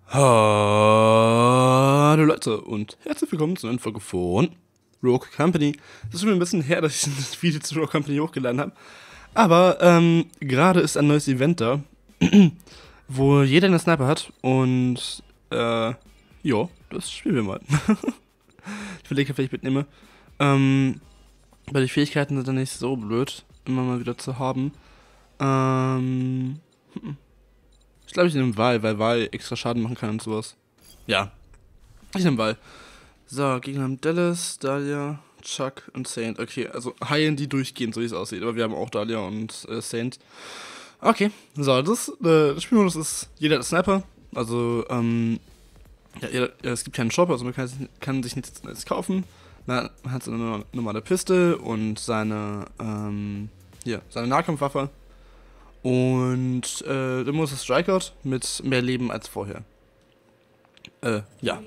Hallo Leute und herzlich willkommen zu einer neuen Folge von Rogue Company. Es ist schon ein bisschen her, dass ich das Video zu Rogue Company hochgeladen habe. Aber gerade ist ein neues Event da, wo jeder einen Sniper hat und ja, das spielen wir mal. Ich überlege, welche ich mitnehme. Weil die Fähigkeiten sind dann nicht so blöd, immer mal wieder zu haben. Ich glaube, ich nehme Wal, weil Wal extra Schaden machen kann und sowas. Ja, ich nehme Wal. So, Gegner haben Dallas, Dahlia, Chuck und Saint. Okay, also heilen die durchgehend, so wie es aussieht. Aber wir haben auch Dahlia und Saint. Okay, so, das Spielmodus ist, jeder hat Sniper. Also, ja, es gibt keinen Shop, also man kann sich nichts kaufen. Man hat so eine normale Piste und seine Nahkampfwaffe. Und der Modus ist Strikeout mit mehr Leben als vorher. Ja.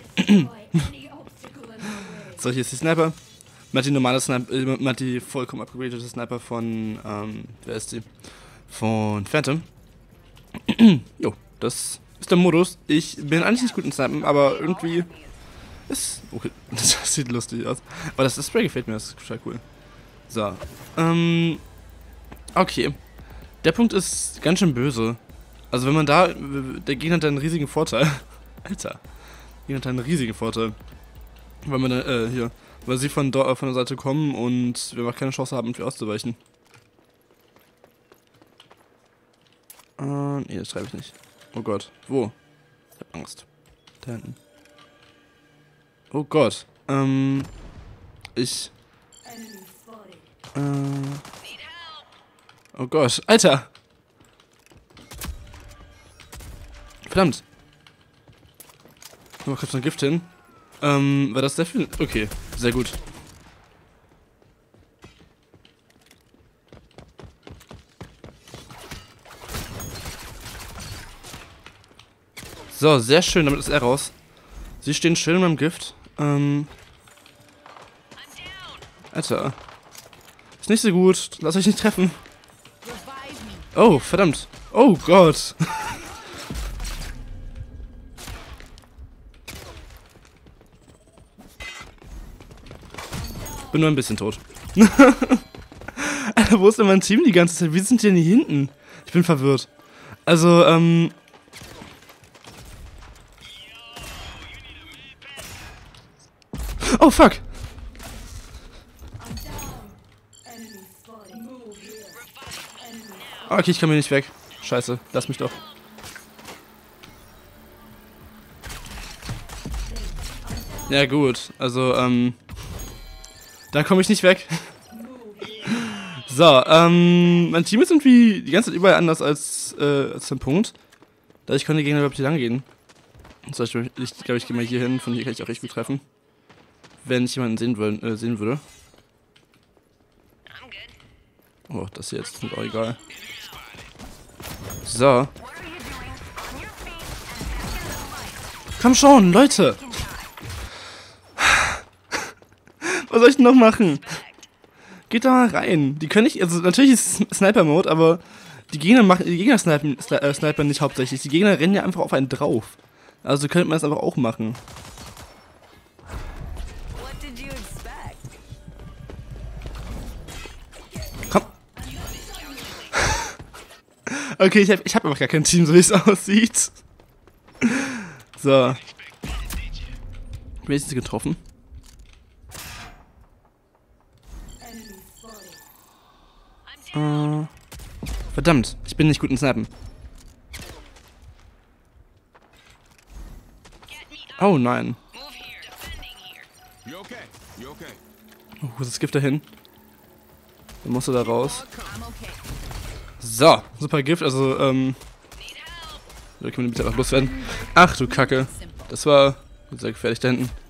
So, hier ist die Sniper. Man hat die normale Sniper, man hat die vollkommen upgradete Sniper von, wer ist die? Von Phantom. Jo, das ist der Modus. Ich bin eigentlich nicht gut in Snipen, aber irgendwie ist, okay, das sieht lustig aus. Aber das Spray gefällt mir, das ist total cool. So, okay. Der Punkt ist ganz schön böse. Also wenn man der Gegner hat einen riesigen Vorteil. Alter. Der Gegner hat einen riesigen Vorteil. Weil man weil sie von der Seite kommen und wir einfach keine Chance haben, für auszuweichen. Nee, das schreibe ich nicht. Oh Gott. Wo? Ich hab Angst. Da hinten. Oh Gott. Oh Gott. Alter! Verdammt. Mal kurz ein Gift hin. War das sehr viel? Okay, sehr gut. So, sehr schön, damit ist er raus. Sie stehen schön in meinem Gift. Alter. Ist nicht so gut. Lass euch nicht treffen. Oh, verdammt. Oh Gott. Bin nur ein bisschen tot. Alter, wo ist denn mein Team die ganze Zeit? Wie sind die denn hier hinten? Ich bin verwirrt. Also, oh, fuck. Okay, ich kann mir nicht weg. Scheiße, lass mich doch. Ja gut, also, da komme ich nicht weg. So, mein Team ist irgendwie die ganze Zeit überall anders als den Punkt. Dadurch können die Gegner überhaupt hier lang gehen. Zum Beispiel, ich glaube, ich gehe mal hier hin, von hier kann ich auch richtig gut treffen. Wenn ich jemanden sehen würde. Oh, das hier jetzt ist auch egal. So. Komm schon, Leute! Was soll ich denn noch machen? Geht da mal rein. Die können nicht, also natürlich ist es Sniper-Mode, aber die Gegner snipern nicht hauptsächlich. Die Gegner rennen ja einfach auf einen drauf. Also könnte man das einfach auch machen. Komm. Okay, ich hab einfach gar kein Team, so wie es aussieht. So. Wenigstens getroffen. Verdammt, ich bin nicht gut in Snipen. Oh nein. Oh, wo ist das Gift dahin? Dann musst du da raus. So, super Gift, also, da können wir bitte einfach loswerden. Ach du Kacke. Das war sehr gefährlich da hinten.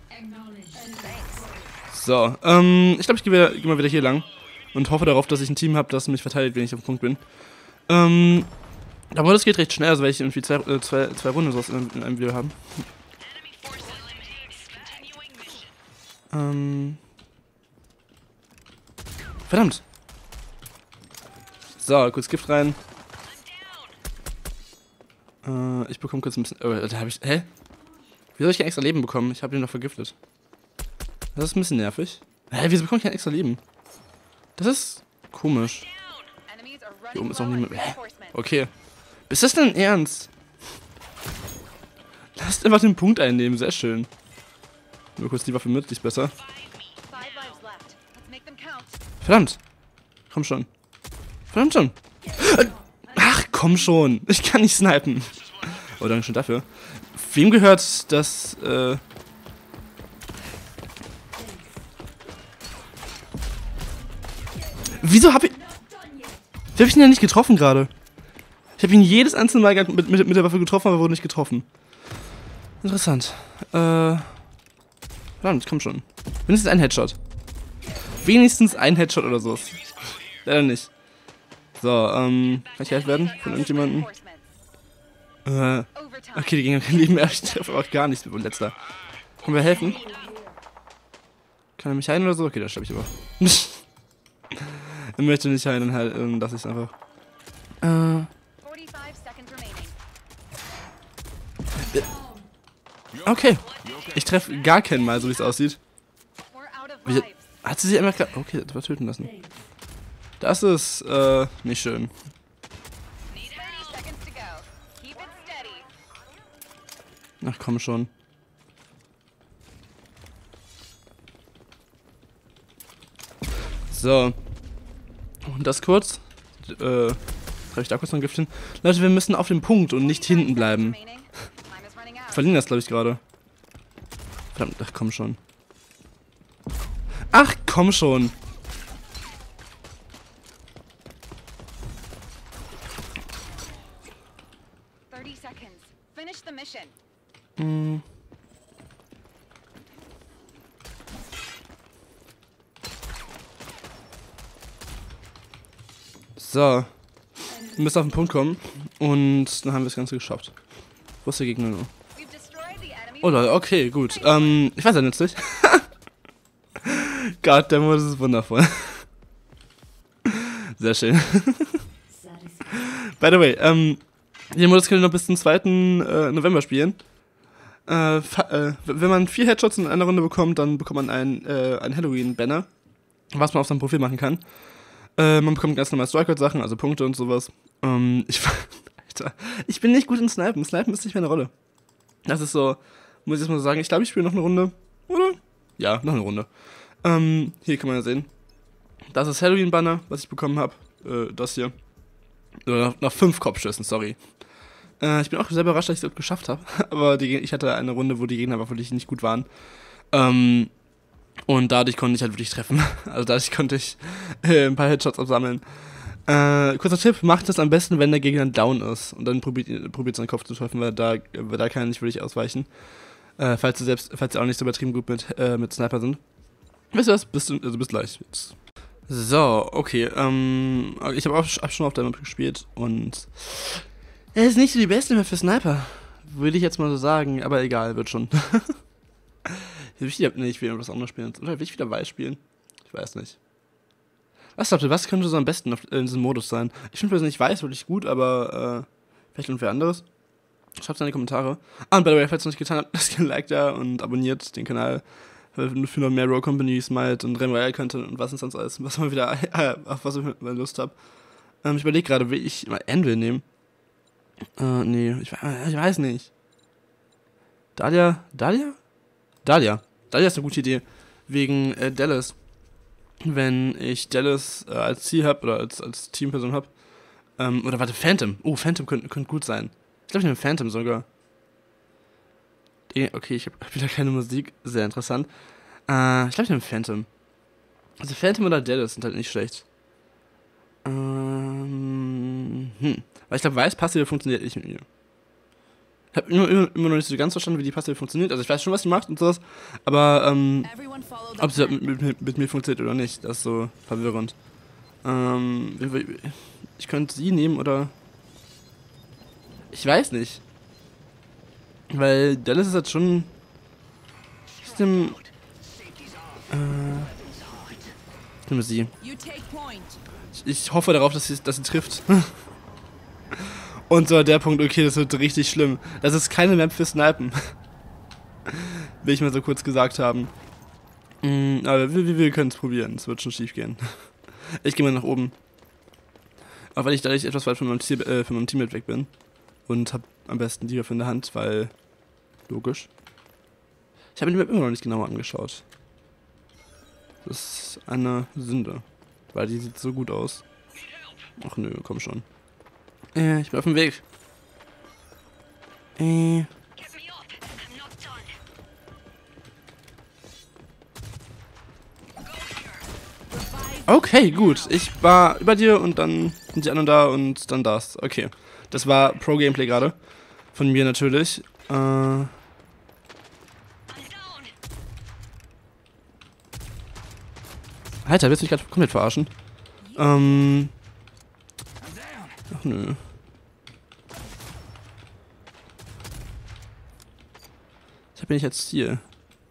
So, ich glaube, ich gehe mal wieder hier lang. Und hoffe darauf, dass ich ein Team habe, das mich verteidigt, wenn ich auf dem Punkt bin. Aber das geht recht schnell, also weil ich irgendwie zwei Runden sowas in einem Video haben. Verdammt! So, kurz Gift rein. Ich bekomme kurz ein bisschen... da habe ich... Hä? Wie soll ich kein extra Leben bekommen? Ich habe ihn noch vergiftet. Das ist ein bisschen nervig. Hä, wieso bekomme ich kein extra Leben? Das ist komisch. Hier oben ist auch niemand... Hä? Okay. Ist das denn ernst? Lasst einfach den Punkt einnehmen, sehr schön. Nur kurz die Waffe mit, die ist besser. Verdammt. Komm schon. Verdammt schon. Ach, komm schon. Ich kann nicht snipen. Oh, danke schön dafür. Wem gehört das, Wieso hab ich... Wie hab ich ihn denn nicht getroffen gerade? Ich habe ihn jedes einzelne Mal mit der Waffe getroffen, aber wurde nicht getroffen. Interessant. Verdammt, komm schon. Wenigstens ein Headshot. Wenigstens ein Headshot oder so. Leider nicht. So, kann ich geheilt werden von irgendjemandem? Okay, die Gegner leben mehr. Ich treffe auch gar nichts mit dem letzter. Können wir helfen? Kann er mich heilen oder so? Okay, da sterbe ich aber. Er möchte nicht heilen, dann lasse ich es einfach. Okay. Ich treffe gar keinen Mal, so wie es aussieht. Hat sie sich einfach gerade... Okay, das war töten lassen. Das ist, nicht schön. Ach, komm schon. So. Und das kurz. Treffe ich da kurz noch ein Gift hin? Leute, wir müssen auf dem Punkt und nicht hinten bleiben. Verlieren das, glaube ich, gerade. Verdammt, ach, komm schon. Ach, komm schon. So. Wir müssen auf den Punkt kommen. Und dann haben wir das Ganze geschafft. Wo ist der Gegner nur? Oh Leute, okay, gut. Ich weiß ja nützlich. Gott, der Modus ist wundervoll. Sehr schön. By the way, den Modus könnt ihr noch bis zum 2. November spielen. Wenn man 4 Headshots in einer Runde bekommt, dann bekommt man ein Halloween-Banner, was man auf seinem Profil machen kann. Man bekommt ganz normal Strikeout-Sachen, also Punkte und sowas. Alter, ich bin nicht gut in Snipen. Snipen ist nicht meine Rolle. Das ist so, muss ich jetzt mal so sagen, ich glaube, ich spiele noch eine Runde. Oder? Ja, noch eine Runde. Hier kann man ja sehen. Das ist Halloween-Banner, was ich bekommen habe. Das hier. Oder nach 5 Kopfschüssen, sorry. Ich bin auch sehr überrascht, dass ich es geschafft habe. Aber ich hatte eine Runde, wo die Gegner aber wirklich nicht gut waren. Und dadurch konnte ich halt wirklich treffen. Also dadurch konnte ich ein paar Headshots absammeln. Kurzer Tipp, macht das am besten, wenn der Gegner down ist. Und dann probiert seinen Kopf zu treffen, weil da kann er nicht wirklich ausweichen. Falls sie auch nicht so übertrieben gut mit Sniper sind. Weißt du was? Bis gleich. Jetzt. So, okay. Ich habe auch schon auf der Map gespielt und er ist nicht so die beste Map für Sniper. Würde ich jetzt mal so sagen, aber egal, wird schon. Ich will was anderes spielen. Oder will ich wieder Weiß spielen? Ich weiß nicht. Was glaubt ihr, was könnte so am besten in diesem Modus sein? Ich finde persönlich Weiß wirklich gut, aber vielleicht irgendwer anderes. Schreibt es in die Kommentare. Und by the way, falls ihr es noch nicht getan habt, lasst ein Like da und abonniert den Kanal für noch mehr Rogue Company, Smite und Realm Royale Content und was sonst alles, was mal wieder, auf was ich mal Lust habe. Ich überlege gerade, will ich mal Anvil nehmen? Nee, ich weiß nicht. Dahlia ist eine gute Idee. Wegen Dallas. Wenn ich Dallas als Ziel habe oder als Teamperson habe. Oder warte, Phantom. Oh, Phantom könnte gut sein. Ich glaube, ich nehme Phantom sogar. Okay, ich habe wieder keine Musik. Sehr interessant. Ich glaube, ich nehme Phantom. Also Phantom oder Dallas sind halt nicht schlecht. Weil ich glaube, Weiß Passive funktioniert nicht mit mir. Ich habe immer noch nicht so ganz verstanden, wie die Passive funktioniert. Also ich weiß schon, was sie macht und sowas. Aber ob sie mit mir funktioniert oder nicht, das ist so verwirrend. Ich könnte sie nehmen oder... Ich weiß nicht. Weil Dallas ist jetzt schon... Ich nehme sie. Ich hoffe darauf, dass sie trifft. Und so der Punkt, okay, das wird richtig schlimm. Das ist keine Map für Snipen. Will ich mal so kurz gesagt haben. Aber wir können es probieren. Es wird schon schief gehen. Ich gehe mal nach oben. Auch wenn ich dadurch etwas weit von meinem Teammate weg bin. Und habe am besten die Waffe in der Hand, weil... Logisch. Ich habe die Map immer noch nicht genauer angeschaut. Das ist eine Sünde. Weil die sieht so gut aus. Ach nö, komm schon. Ich bin auf dem Weg. Okay, gut. Ich war über dir und dann sind die anderen da und dann das. Okay. Das war Pro-Gameplay gerade. Von mir natürlich. Alter, willst du mich gerade komplett verarschen? Ach nö. Ich bin jetzt hier.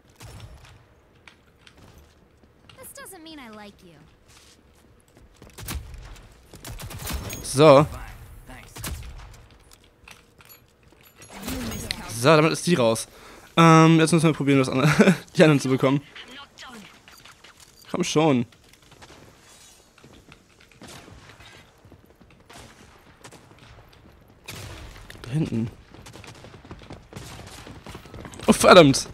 So. So, damit ist die raus. Jetzt müssen wir probieren, die anderen zu bekommen. Komm schon. Da hinten. Oh, verdammt.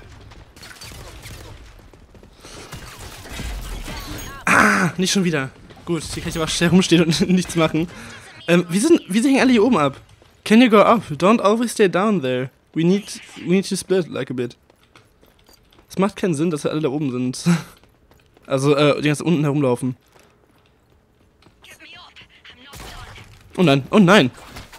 Ah, nicht schon wieder. Gut, hier kann ich aber schnell rumstehen und nichts machen. Wie hängen alle hier oben ab? Can you go up? Don't always stay down there. We need to split like a bit. Es macht keinen Sinn, dass wir alle da oben sind. Also, die ganze unten herumlaufen. Oh nein, oh nein!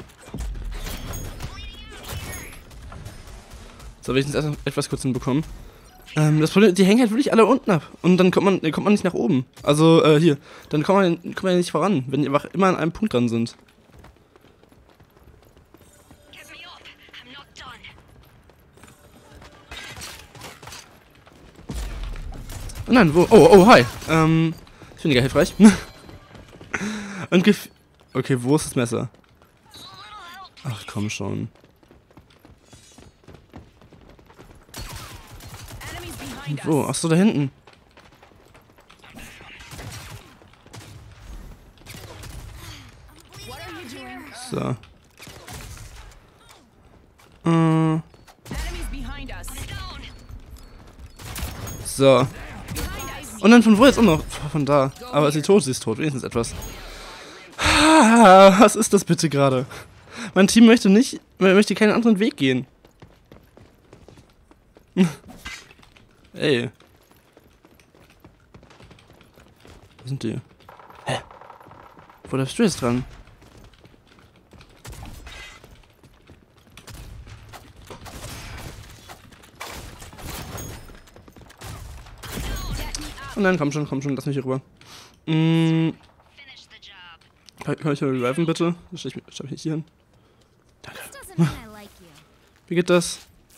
So, wenigstens erst etwas kurz hinbekommen. Das Problem, die hängen halt wirklich alle unten ab. Und dann kommt man nicht nach oben. Also, hier. Dann kommt man ja nicht voran, wenn die einfach immer an einem Punkt dran sind. Oh nein, wo? Oh, hi. Ist weniger hilfreich. Und okay, wo ist das Messer? Ach, komm schon. Wo? Achso, da hinten. So. So. Und dann von wo jetzt auch noch? Von da. Aber ist sie tot? Sie ist tot. Wenigstens etwas. Was ist das bitte gerade? Mein Team möchte keinen anderen Weg gehen. Ey. Wo sind die? Hä? Wo bleibst du jetzt dran? Oh nein, komm schon, lass mich hier rüber. Kann ich mal reviven, bitte? Stell ich nicht hier hin. Danke. Wie geht das?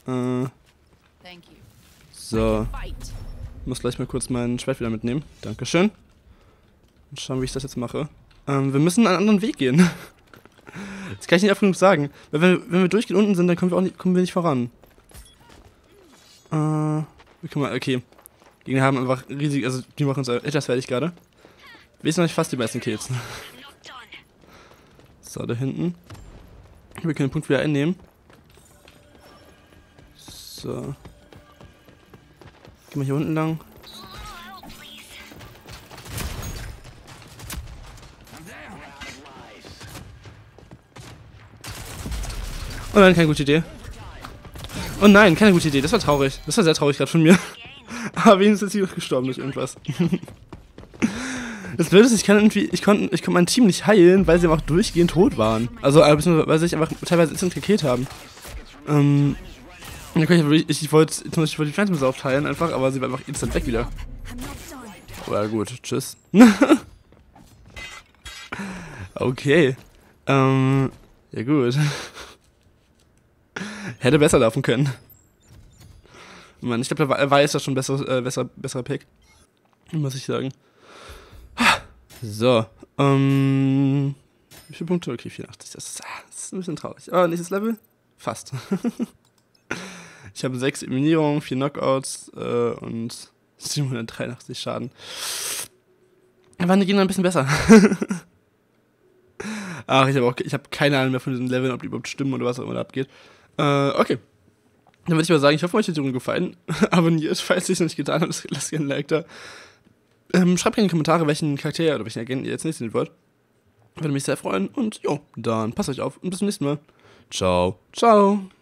So. Ich muss gleich mal kurz mein Schwert wieder mitnehmen. Dankeschön. Und schauen, wie ich das jetzt mache. Wir müssen einen anderen Weg gehen. Das kann ich nicht oft genug sagen. Weil wenn wir durchgehend unten sind, dann kommen wir nicht voran. Guck mal, okay. Die Gegner haben einfach riesig, also die machen uns etwas fertig gerade. Wir sind noch nicht fast die meisten Kills. So, da hinten. Wir können den Punkt wieder einnehmen. So. Gehen wir hier unten lang. Oh nein, keine gute Idee. Oh nein, keine gute Idee. Das war traurig. Das war sehr traurig gerade von mir. Aber wenigstens ist sie noch gestorben durch irgendwas. Das Blöde ist, ich konnte mein Team nicht heilen, weil sie einfach durchgehend tot waren. Also, weil sie sich einfach teilweise instant gekillt haben. Ich wollte die Phantoms aufteilen einfach, aber sie war einfach instant weg wieder. Oh ja gut, tschüss. Okay. Ja gut. Hätte besser laufen können. Mann, ich glaube, der war jetzt schon besserer Pick. Muss ich sagen. So, Wie viele Punkte? Okay, 84. Das ist ein bisschen traurig. Aber nächstes Level? Fast. Ich habe 6 Eliminierungen, 4 Knockouts und 783 Schaden. Da waren die Gegner ein bisschen besser. Ach, ich habe keine Ahnung mehr von diesen Leveln, ob die überhaupt stimmen oder was auch immer da abgeht. Okay. Dann würde ich mal sagen, ich hoffe, euch hat die Runde gefallen. Abonniert, falls ihr es noch nicht getan habt, lasst gerne ein Like da. Schreibt gerne in die Kommentare, welchen Charakter oder welchen Agenten ihr jetzt nicht sehen wollt. Würde mich sehr freuen. Und jo, dann passt euch auf und bis zum nächsten Mal. Ciao. Ciao.